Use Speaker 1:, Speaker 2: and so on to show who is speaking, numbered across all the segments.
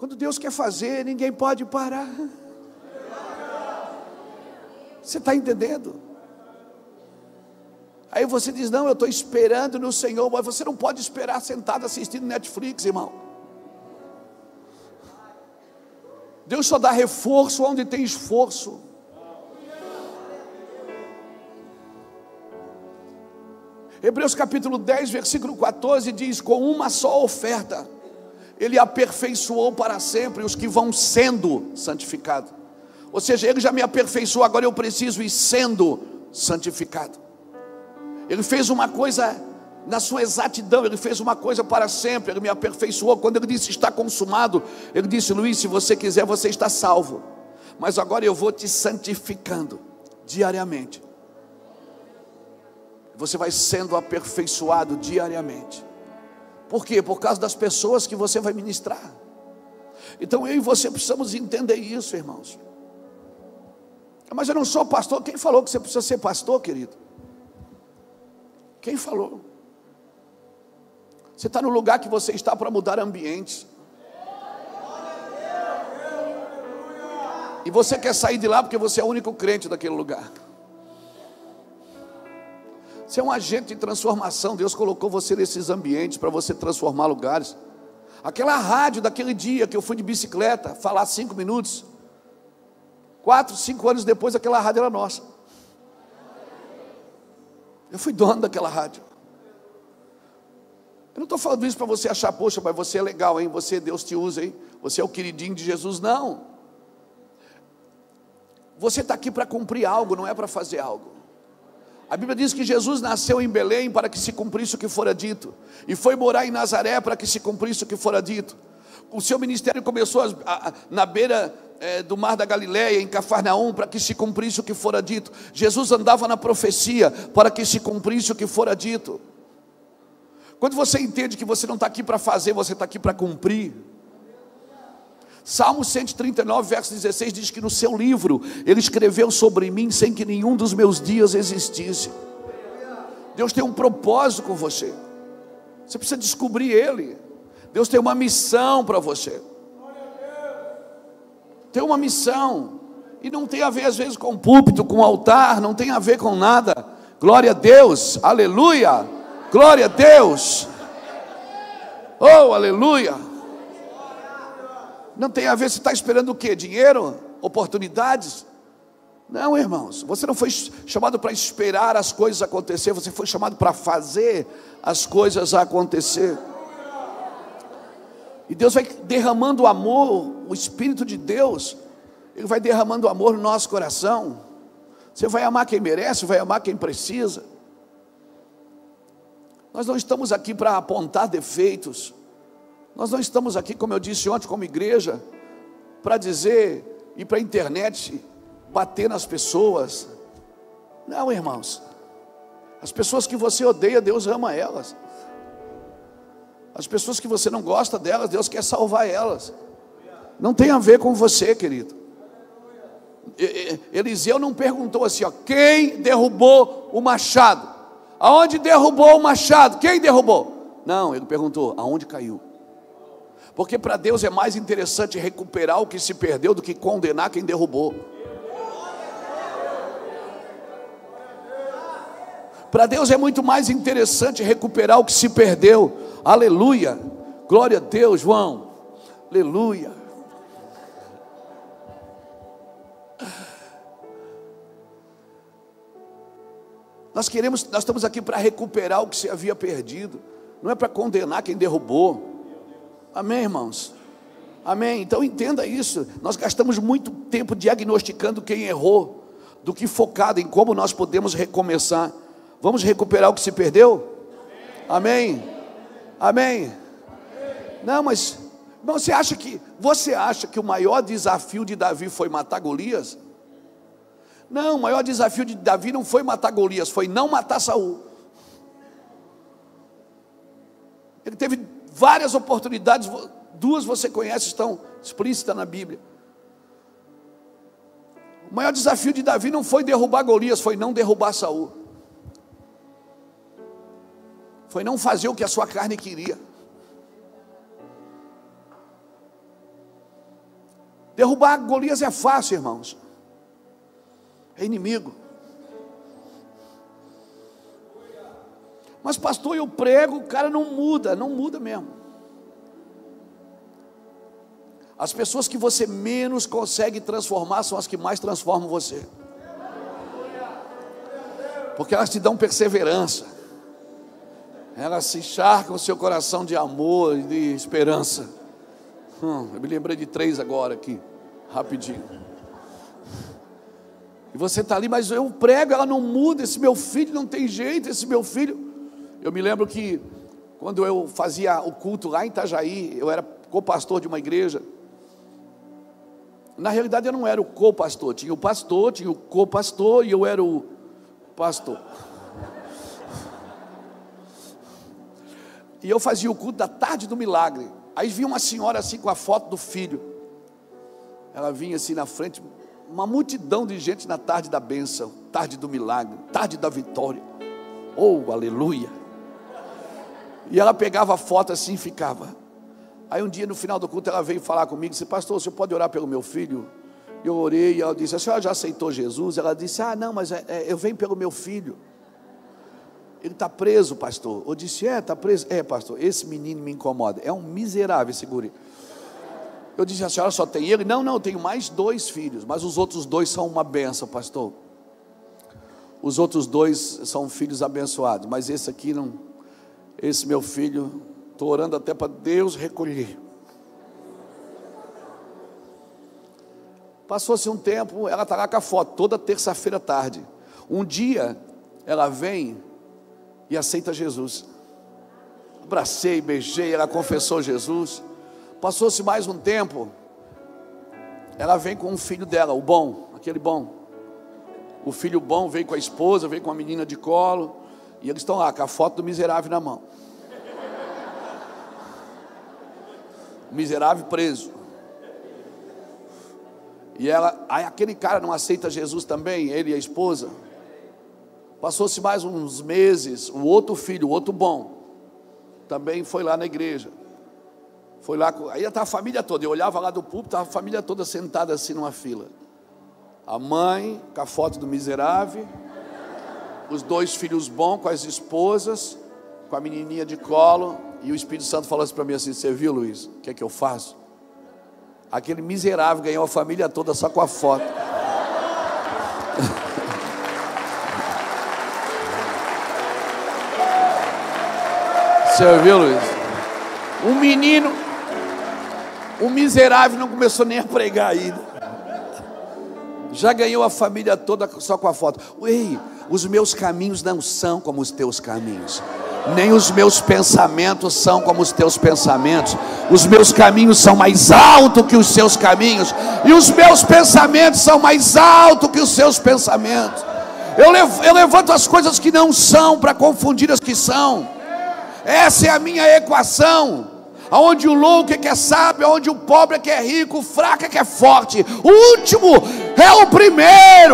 Speaker 1: Quando Deus quer fazer, ninguém pode parar. Você está entendendo? Aí você diz, não, eu estou esperando no Senhor. Mas você não pode esperar sentado assistindo Netflix, irmão. Deus só dá reforço onde tem esforço. Hebreus capítulo 10, versículo 14 diz, com uma só oferta Ele aperfeiçoou para sempre os que vão sendo santificados. Ou seja, Ele já me aperfeiçoou, agora eu preciso ir sendo santificado. Ele fez uma coisa na sua exatidão, Ele fez uma coisa para sempre, Ele me aperfeiçoou. Quando Ele disse está consumado, Ele disse, Luiz, se você quiser você está salvo, mas agora eu vou te santificando diariamente. Você vai sendo aperfeiçoado diariamente. Por quê? Por causa das pessoas que você vai ministrar. Então eu e você precisamos entender isso, irmãos. Mas eu não sou pastor. Quem falou que você precisa ser pastor, querido? Quem falou? Você está no lugar que você está para mudar ambientes. E você quer sair de lá porque você é o único crente daquele lugar. Você é um agente de transformação. Deus colocou você nesses ambientes para você transformar lugares. Aquela rádio daquele dia que eu fui de bicicleta falar 5 minutos, 4, 5 anos depois aquela rádio era nossa. Eu fui dono daquela rádio. Eu não estou falando isso para você achar, poxa, mas você é legal, hein? Você, Deus te usa, hein? Você é o queridinho de Jesus. Não. Você está aqui para cumprir algo, não é para fazer algo. A Bíblia diz que Jesus nasceu em Belém para que se cumprisse o que fora dito, e foi morar em Nazaré para que se cumprisse o que fora dito. O seu ministério começou na beira do mar da Galileia, em Cafarnaum, para que se cumprisse o que fora dito. Jesus andava na profecia para que se cumprisse o que fora dito. Quando você entende que você não está aqui para fazer, você está aqui para cumprir. Salmo 139, verso 16 diz que no seu livro Ele escreveu sobre mim sem que nenhum dos meus dias existisse. Deus tem um propósito com você. Você precisa descobrir Ele. Deus tem uma missão para você. Tem uma missão. E não tem a ver às vezes com púlpito, com altar, não tem a ver com nada. Glória a Deus, aleluia. Glória a Deus. Oh, aleluia. Não tem a ver, você está esperando o quê? Dinheiro? Oportunidades? Não, irmãos, você não foi chamado para esperar as coisas acontecer, você foi chamado para fazer as coisas acontecer. E Deus vai derramando amor, o Espírito de Deus, Ele vai derramando amor no nosso coração. Você vai amar quem merece, vai amar quem precisa. Nós não estamos aqui para apontar defeitos. Nós não estamos aqui, como eu disse ontem, como igreja, para dizer, ir para a internet, bater nas pessoas. Não, irmãos. As pessoas que você odeia, Deus ama elas. As pessoas que você não gosta delas, Deus quer salvar elas. Não tem a ver com você, querido. Eliseu não perguntou assim, ó, quem derrubou o machado? Aonde derrubou o machado? Quem derrubou? Não, ele perguntou, aonde caiu? Porque para Deus é mais interessante recuperar o que se perdeu do que condenar quem derrubou. Para Deus é muito mais interessante recuperar o que se perdeu. Aleluia, glória a Deus, João. Aleluia. Nós estamos aqui para recuperar o que se havia perdido. Não é para condenar quem derrubou. Amém, irmãos? Amém? Então entenda isso. Nós gastamos muito tempo diagnosticando quem errou, do que focado em como nós podemos recomeçar. Vamos recuperar o que se perdeu? Amém? Amém? Não, mas você acha que o maior desafio de Davi foi matar Golias? Não, o maior desafio de Davi não foi matar Golias, foi não matar Saul. Ele teve várias oportunidades, 2 você conhece, estão explícitas na Bíblia. O maior desafio de Davi não foi derrubar Golias, foi não derrubar Saul. Foi não fazer o que a sua carne queria. Derrubar Golias é fácil, irmãos. É inimigo. Mas pastor, eu prego, o cara não muda mesmo. As pessoas que você menos consegue transformar são as que mais transformam você. Porque elas te dão perseverança. Elas se encharcam o seu coração de amor e de esperança. Eu me lembrei de 3 agora aqui, rapidinho. E você está ali, mas eu prego, ela não muda. Esse meu filho não tem jeito, esse meu filho. Eu me lembro que quando eu fazia o culto lá em Itajaí, eu era co-pastor de uma igreja. Na realidade eu não era o co-pastor, tinha o pastor, tinha o co-pastor e eu era o pastor. E eu fazia o culto da tarde do milagre. Aí vinha uma senhora assim com a foto do filho. Ela vinha assim na frente, uma multidão de gente na tarde da bênção, tarde do milagre, tarde da vitória. Oh, aleluia! E ela pegava a foto assim e ficava. Aí um dia no final do culto ela veio falar comigo, disse: pastor, você pode orar pelo meu filho? Eu orei e ela disse: a senhora já aceitou Jesus? Ela disse: ah não, mas eu venho pelo meu filho. Ele está preso, pastor. Eu disse: está preso? Pastor, esse menino me incomoda. É um miserável esse guri. Eu disse: a senhora só tem ele? Não, eu tenho mais 2 filhos, mas os outros 2 são uma benção, pastor. Os outros 2 são filhos abençoados, mas esse aqui não. Esse meu filho, estou orando até para Deus recolher. Passou-se um tempo, ela está lá com a foto, toda terça-feira à tarde. Um dia, ela vem e aceita Jesus. Abracei, beijei, ela confessou Jesus. Passou-se mais um tempo, ela vem com um filho dela, o bom, aquele bom. O filho bom veio com a esposa, veio com a menina de colo. E eles estão lá com a foto do miserável na mão. O miserável preso. E aí aquele cara não aceita Jesus também, ele e a esposa. Passou-se mais uns meses, o outro filho, o outro bom, também foi lá na igreja. Foi lá, aí estava a família toda. Eu olhava lá do púlpito, estava a família toda sentada assim numa fila. A mãe com a foto do miserável, os 2 filhos bons com as esposas, com a menininha de colo. E o Espírito Santo falou assim para mim assim: você viu, Luiz, o que é que eu faço? Aquele miserável ganhou a família toda só com a foto. Você viu, Luiz? Um menino, o miserável não começou nem a pregar ainda. Já ganhou a família toda só com a foto. Ei, os meus caminhos não são como os teus caminhos, nem os meus pensamentos são como os teus pensamentos. Os meus caminhos são mais altos que os seus caminhos, e os meus pensamentos são mais altos que os seus pensamentos. Eu levanto as coisas que não são para confundir as que são. Essa é a minha equação. Onde o louco é que é sábio, onde o pobre é que é rico, o fraco é que é forte, o último é o primeiro.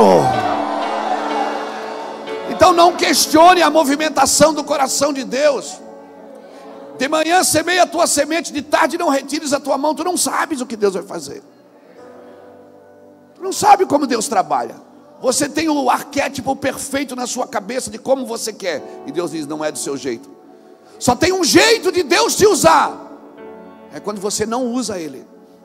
Speaker 1: Então não questione a movimentação do coração de Deus. De manhã semeia a tua semente, de tarde não retires a tua mão. Tu não sabes o que Deus vai fazer. Tu não sabe como Deus trabalha. Você tem o arquétipo perfeito na sua cabeça de como você quer, e Deus diz: não é do seu jeito. Só tem um jeito de Deus te usar. É quando você não usa Ele.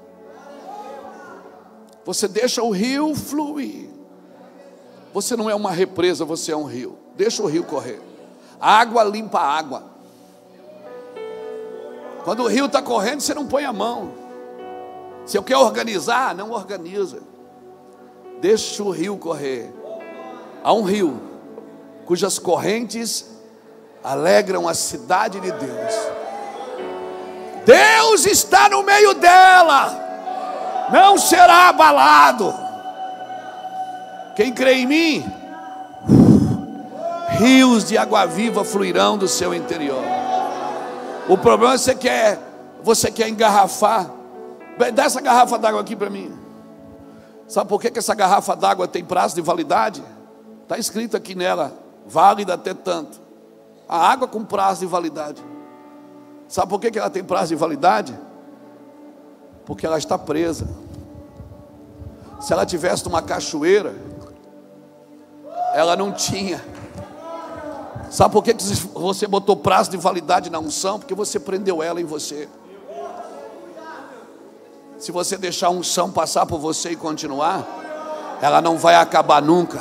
Speaker 1: Você deixa o rio fluir. Você não é uma represa, você é um rio. Deixa o rio correr. A água limpa a água. Quando o rio está correndo, você não põe a mão. Se eu quero organizar, não organiza. Deixa o rio correr. Há um rio cujas correntes alegram a cidade de Deus. Deus está no meio dela, não será abalado. Quem crê em mim, rios de água viva fluirão do seu interior. O problema é você quer engarrafar. Dá essa garrafa d'água aqui para mim. Sabe por que essa garrafa d'água tem prazo de validade? Está escrito aqui nela: válida até tanto. A água com prazo de validade. Sabe por que ela tem prazo de validade? Porque ela está presa. Se ela tivesse numa cachoeira, ela não tinha. Sabe por que você botou prazo de validade na unção? Porque você prendeu ela em você. Se você deixar a unção passar por você e continuar, ela não vai acabar nunca.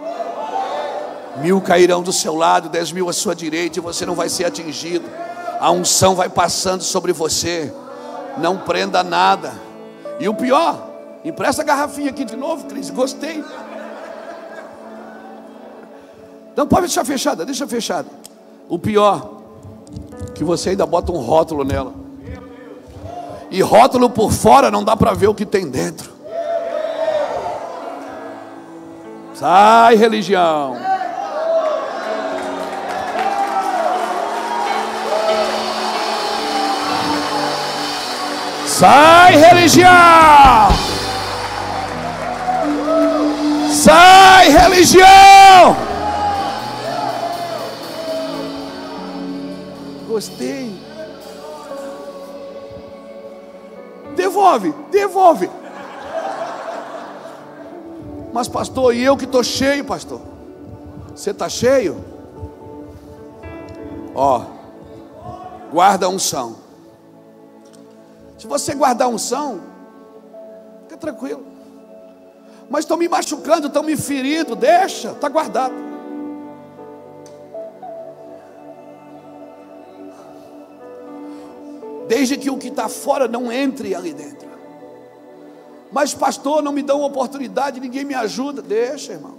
Speaker 1: 1000 cairão do seu lado, 10.000 à sua direita, e você não vai ser atingido. A unção vai passando sobre você. Não prenda nada. E o pior, empresta a garrafinha aqui de novo, Cris. Gostei. Não pode deixar fechada, deixa fechada. O pior, que você ainda bota um rótulo nela. E rótulo por fora não dá para ver o que tem dentro. Sai, religião. Sai, religião. Sai, religião. Gostei. Devolve. Mas pastor, e eu que estou cheio, pastor? Você está cheio? Ó, guarda a unção. Se você guardar a unção, fica tranquilo. Mas estão me machucando, estão me ferindo, deixa, está guardado. Desde que o que está fora não entre ali dentro. Mas pastor, não me dão oportunidade, ninguém me ajuda. Deixa, irmão.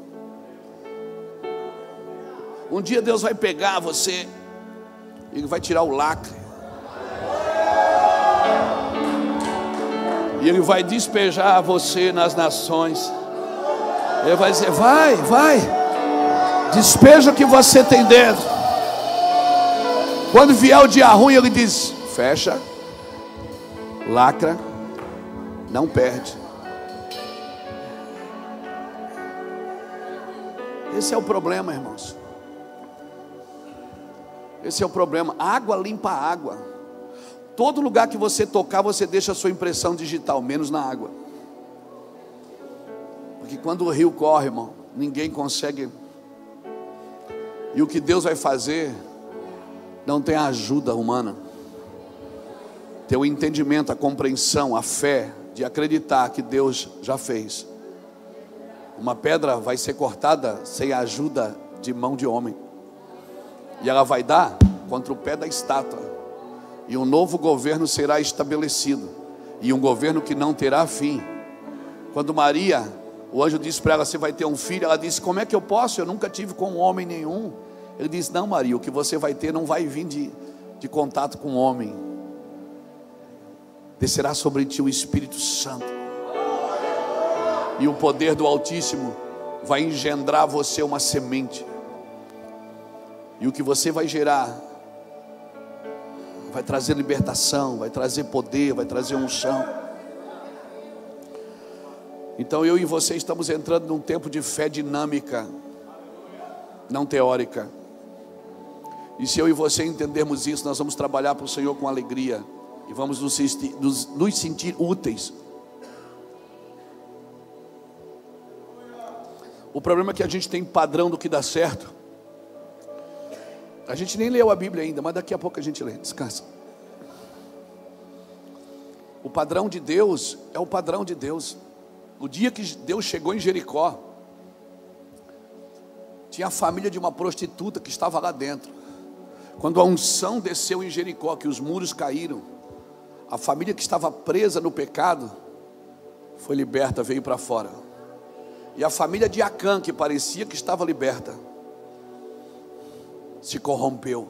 Speaker 1: Um dia Deus vai pegar você, Ele vai tirar o lacre, e Ele vai despejar você nas nações. Ele vai dizer, vai, despeja o que você tem dentro. Quando vier o dia ruim, Ele diz, fecha, lacra, não perde. Esse é o problema, irmãos. Esse é o problema. Água limpa a água. Todo lugar que você tocar, você deixa a sua impressão digital, menos na água. Porque quando o rio corre, irmão, ninguém consegue. E o que Deus vai fazer não tem ajuda humana. Ter o entendimento, a compreensão, a fé de acreditar que Deus já fez. Uma pedra vai ser cortada sem a ajuda de mão de homem. E ela vai dar contra o pé da estátua. E um novo governo será estabelecido. E um governo que não terá fim. Quando Maria, o anjo disse para ela, você vai ter um filho. Ela disse, como é que eu posso? Eu nunca tive com homem nenhum. Ele disse, não, Maria, o que você vai ter não vai vir de contato com homem. Descerá sobre ti o Espírito Santo. E o poder do Altíssimo vai engendrar você uma semente. E o que você vai gerar vai trazer libertação, vai trazer poder, vai trazer unção. Então eu e você estamos entrando num tempo de fé dinâmica, não teórica. E se eu e você entendermos isso, nós vamos trabalhar para o Senhor com alegria. E vamos nos sentir úteis. O problema é que a gente tem padrão do que dá certo. A gente nem leu a Bíblia ainda, mas daqui a pouco a gente lê, descansa. O padrão de Deus é o padrão de Deus. O dia que Deus chegou em Jericó, tinha a família de uma prostituta que estava lá dentro. Quando a unção desceu em Jericó, que os muros caíram, a família que estava presa no pecado foi liberta, veio para fora. E a família de Acã, que parecia que estava liberta, se corrompeu.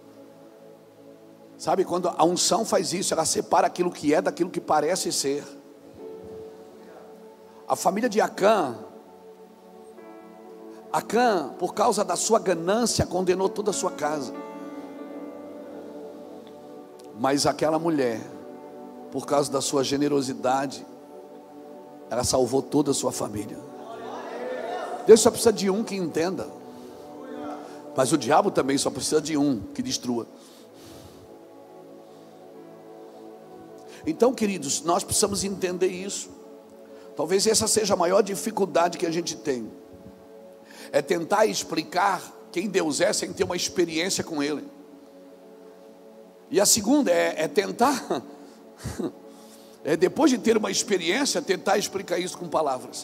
Speaker 1: Sabe, quando a unção faz isso, ela separa aquilo que é daquilo que parece ser. A família de Acã, por causa da sua ganância, condenou toda a sua casa. Mas aquela mulher, por causa da sua generosidade, ela salvou toda a sua família. Deus só precisa de um que entenda. Mas o diabo também só precisa de um que destrua. Então, queridos, nós precisamos entender isso. Talvez essa seja a maior dificuldade que a gente tem. É tentar explicar quem Deus é sem ter uma experiência com Ele. E a segunda é tentar, depois de ter uma experiência, tentar explicar isso com palavras.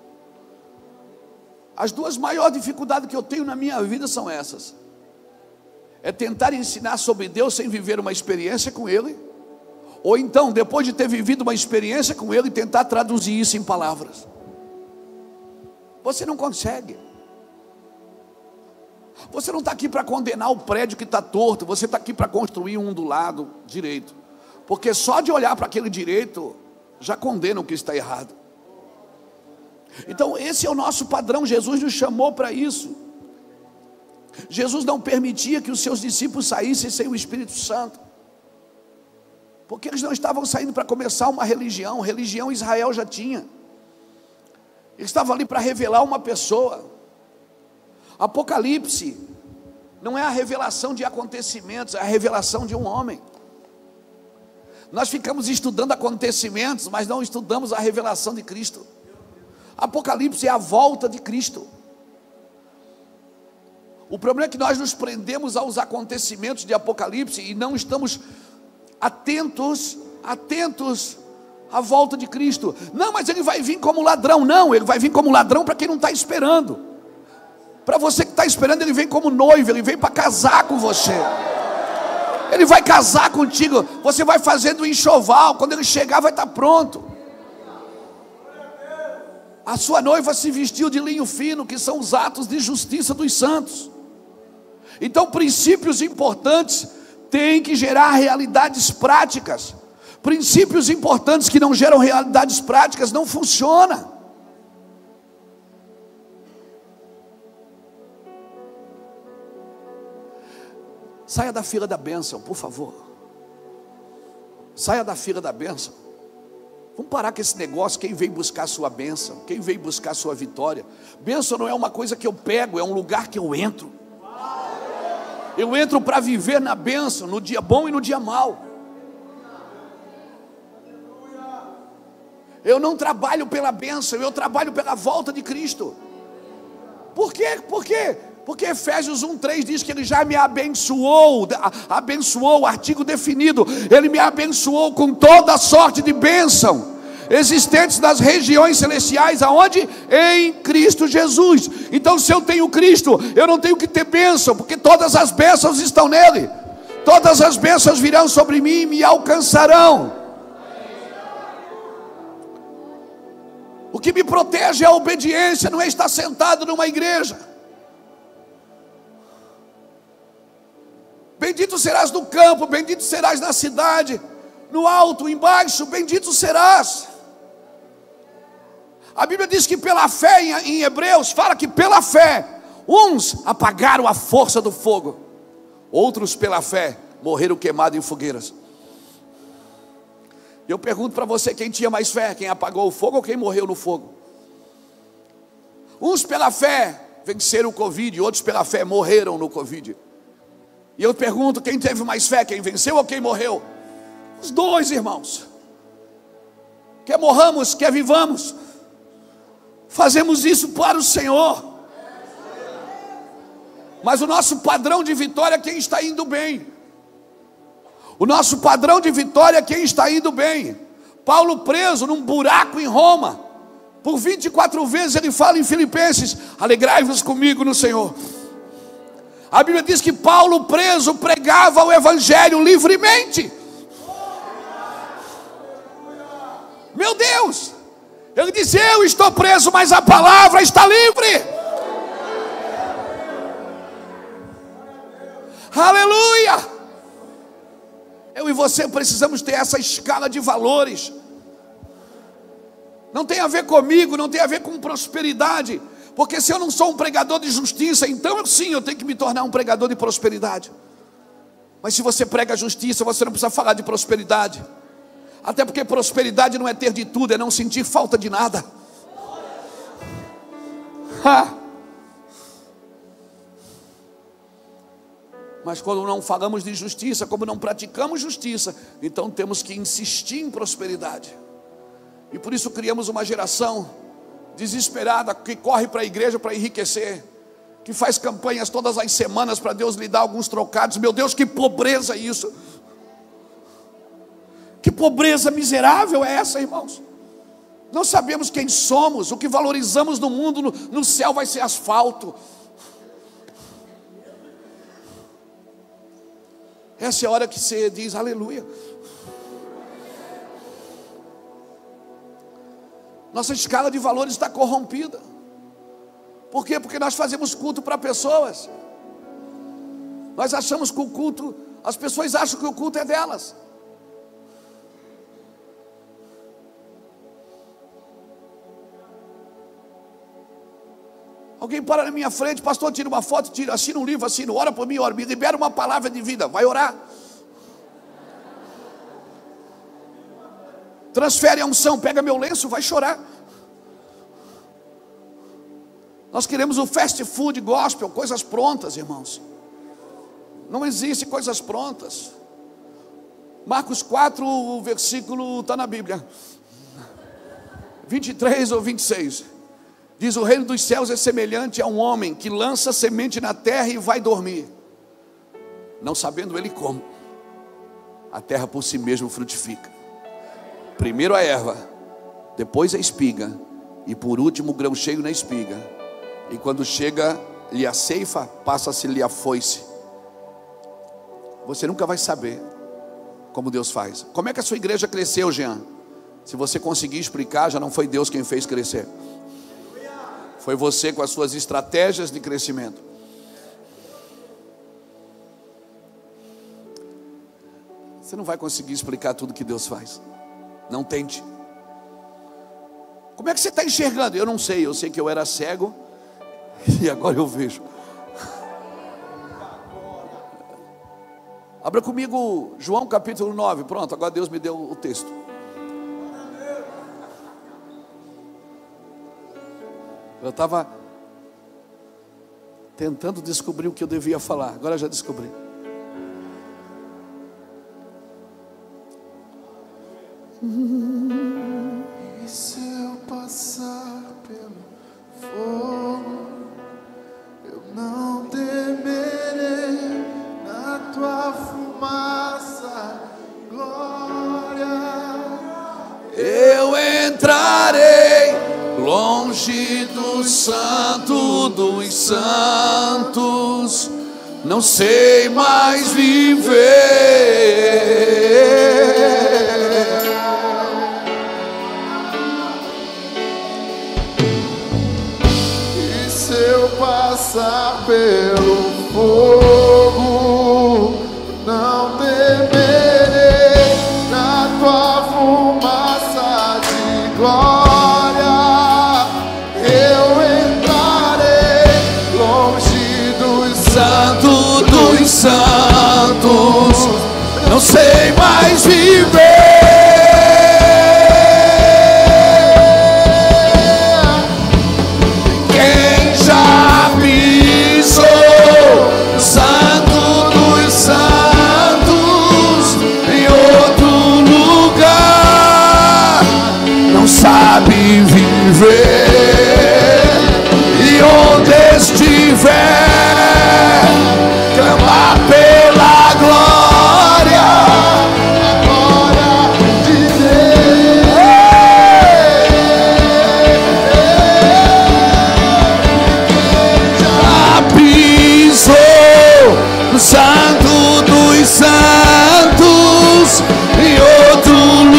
Speaker 1: As duas maiores dificuldades que eu tenho na minha vida são essas. É tentar ensinar sobre Deus sem viver uma experiência com Ele. Ou então, depois de ter vivido uma experiência com Ele, tentar traduzir isso em palavras. Você não consegue. Você não está aqui para condenar o prédio que está torto. Você está aqui para construir um do lado direito. Porque só de olhar para aquele direito, já condena o que está errado. Então esse é o nosso padrão. Jesus nos chamou para isso. Jesus não permitia que os seus discípulos saíssem sem o Espírito Santo. Porque eles não estavam saindo para começar uma religião. Religião Israel já tinha. Eles estavam ali para revelar uma pessoa. Apocalipse não é a revelação de acontecimentos, é a revelação de um homem. Nós ficamos estudando acontecimentos, mas não estudamos a revelação de Cristo. Apocalipse é a volta de Cristo. O problema é que nós nos prendemos aos acontecimentos de Apocalipse e não estamos atentos à volta de Cristo. Não, mas ele vai vir como ladrão. Não, ele vai vir como ladrão para quem não está esperando. Para você que está esperando, ele vem como noivo, ele vem para casar com você. Ele vai casar contigo. Você vai fazendo o enxoval. Quando ele chegar, vai estar pronto. A sua noiva se vestiu de linho fino, que são os atos de justiça dos santos. Então, princípios importantes têm que gerar realidades práticas. Princípios importantes que não geram realidades práticas não funcionam. Saia da fila da bênção, por favor. Saia da fila da bênção. Vamos parar com esse negócio. Quem veio buscar a sua bênção? Quem veio buscar a sua vitória? Bênção não é uma coisa que eu pego, é um lugar que eu entro. Eu entro para viver na bênção, no dia bom e no dia mau. Eu não trabalho pela bênção, eu trabalho pela volta de Cristo. Por quê? Por quê? Porque Efésios 1:3 diz que Ele já me abençoou, artigo definido. Ele me abençoou com toda sorte de bênção existentes nas regiões celestiais, aonde? Em Cristo Jesus. Então, se eu tenho Cristo, eu não tenho que ter bênção, porque todas as bênçãos estão nele. Todas as bênçãos virão sobre mim e me alcançarão. O que me protege é a obediência, não é estar sentado numa igreja. Bendito serás no campo, bendito serás na cidade, no alto, embaixo, bendito serás. A Bíblia diz que pela fé, em Hebreus, fala que pela fé, uns apagaram a força do fogo, outros pela fé morreram queimados em fogueiras. Eu pergunto para você, quem tinha mais fé? Quem apagou o fogo ou quem morreu no fogo? Uns pela fé venceram o Covid, outros pela fé morreram no Covid. E eu pergunto, quem teve mais fé? Quem venceu ou quem morreu? Os dois, irmãos. Quer morramos, quer vivamos, fazemos isso para o Senhor. Mas o nosso padrão de vitória é quem está indo bem. O nosso padrão de vitória é quem está indo bem. Paulo preso num buraco em Roma, por 24 vezes ele fala em Filipenses: alegrai-vos comigo no Senhor. A Bíblia diz que Paulo preso pregava o evangelho livremente. Meu Deus, ele disse: eu estou preso, mas a palavra está livre. Aleluia. Eu e você precisamos ter essa escala de valores. Não tem a ver comigo, não tem a ver com prosperidade. Porque se eu não sou um pregador de justiça, então eu tenho que me tornar um pregador de prosperidade. Mas se você prega justiça, você não precisa falar de prosperidade. Até porque prosperidade não é ter de tudo, é não sentir falta de nada. Mas quando não falamos de justiça, como não praticamos justiça, então temos que insistir em prosperidade. E por isso criamos uma geração desesperada que corre para a igreja para enriquecer, que faz campanhas todas as semanas para Deus lhe dar alguns trocados. Meu Deus, que pobreza isso! Que pobreza miserável é essa, irmãos? Não sabemos quem somos, o que valorizamos no mundo, no céu vai ser asfalto. Essa é a hora que você diz aleluia. Nossa escala de valores está corrompida. Por quê? Porque nós fazemos culto para pessoas. Nós achamos que o culto, as pessoas acham que o culto é delas. Alguém para na minha frente, pastor, tira uma foto, assina um livro, assina, ora por mim, ora, me libera uma palavra de vida, vai orar. Transfere a unção, pega meu lenço, vai chorar. Nós queremos o fast food gospel, coisas prontas, irmãos. Não existe coisas prontas. Marcos 4, o versículo está na Bíblia, 23 ou 26. Diz: o reino dos céus é semelhante a um homem que lança semente na terra e vai dormir, não sabendo ele como. A terra por si mesma frutifica. Primeiro a erva, depois a espiga, e por último o grão cheio na espiga. E quando chega-lhe a ceifa, passa-se-lhe a foice. Você nunca vai saber como Deus faz. Como é que a sua igreja cresceu, Jean? Se você conseguir explicar, já não foi Deus quem fez crescer. Foi você com as suas estratégias de crescimento. Você não vai conseguir explicar tudo que Deus faz. Não tente. Como é que você está enxergando? Eu não sei, eu sei que eu era cego e agora eu vejo. Abra comigo João capítulo 9. Pronto, agora Deus me deu o texto. Eu estava tentando descobrir o que eu devia falar. Agora eu já descobri.
Speaker 2: E se eu passar pelo fogo, eu não temerei, na tua fumaça, glória.
Speaker 1: Eu entrarei longe do santo dos santos, não sei mais viver.
Speaker 2: E se eu passar pelo fogo, não temerei, na tua fumaça de glória.
Speaker 1: Santo dos santos, não sei mais viver. Quem já pisou no Santo dos santos em outro lugar, não sabe viver. E onde estiver, clamar pela glória, a glória de Deus. Já pisou no Santo dos santos em outro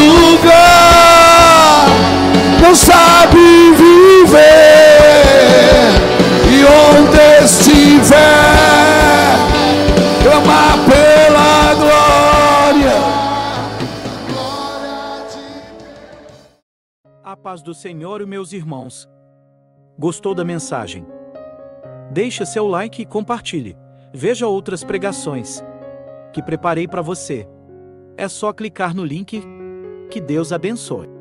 Speaker 1: lugar, não sabe viver. E onde estiver, clamar pela glória.
Speaker 3: A paz do Senhor, meus irmãos. Gostou da mensagem? Deixe seu like e compartilhe. Veja outras pregações que preparei para você. É só clicar no link. Que Deus abençoe.